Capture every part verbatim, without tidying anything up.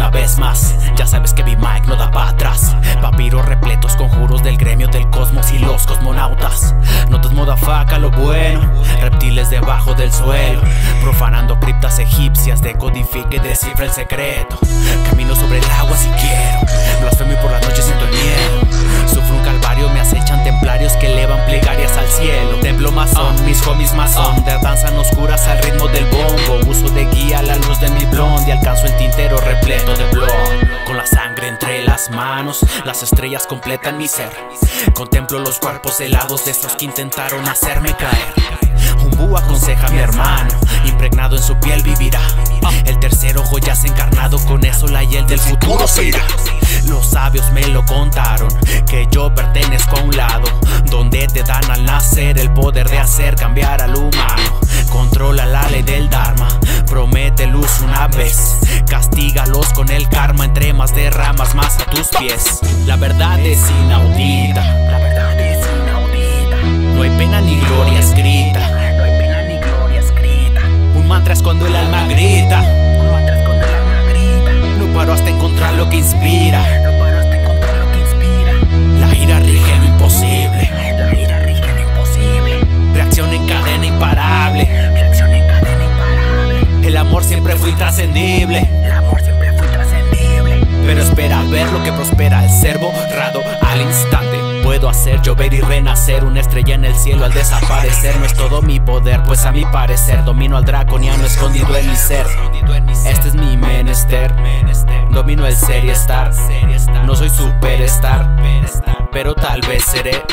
una vez más. Ya sabes que mi mic no da para atrás. Papiros repletos, conjuros del gremio del cosmos y los cosmonautas. Notas modafaca, lo bueno. Reptiles debajo del suelo, profanando criptas egipcias. Decodifique y descifra el secreto. Camino sobre el agua si quiero. Blasfemo y por las noches siento el miedo. Sufro un calvario, me acechan templarios que elevan plegarias al cielo. Templo masón, mis homies masón, de danzan oscuras al ritmo del bombo. Uso de guía la luz de mi blonde y alcanzo el tintero repleto de blond. Con la sangre entre las manos, las estrellas completan mi ser. Contemplo los cuerpos helados de estos que intentaron hacerme caer. Un búho aconseja a mi hermano, impregnado en su piel vivirá. El tercer ojo ya se ha encarnado, con eso la hiel del futuro se irá. Los sabios me lo contaron, que yo pertenezco a un lado donde te dan al nacer el poder de hacer cambiar al humano. Controla la ley del dharma, promete luz una vez, castígalos con el karma. Entre más derramas, más a tus pies. La verdad es inaudita, la verdad es inaudita. No hay pena ni gloria escrita, no hay pena ni gloria escrita. Un mantra es cuando el alma grita, un mantra es cuando el alma grita. No paro hasta encontrar lo que inspira, no paro hasta encontrar lo que inspira. La ira rige lo imposible, la ira rige lo imposible. Reacción en cadena imparable, reacción en cadena imparable. El amor siempre fue intrascendible, el amor siempre fue intrascendible. Pero espera a ver lo que prospera el ser borrado al instante. Puedo hacer llover y renacer, una estrella en el cielo al desaparecer. No es todo mi poder, pues a mi parecer domino al draconiano escondido en mi ser. Este es mi menester, domino el ser y estar. No soy superstar, pero tal vez seré.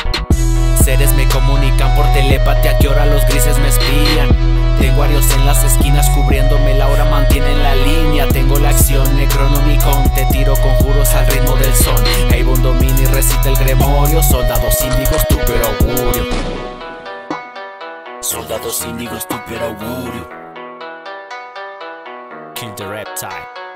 Seres me comunican por telepatía que ahora los grises me espían. Tengo arios en las esquinas cubriéndome, la hora mantiene la línea. Tengo la acción Necronomicon, te tiro conjuros al ritmo del son. Avon domina y recita el gremorio. Soldados índigos, tu peor augurio. Soldados índigos, tu peor augurio. Kill the reptile.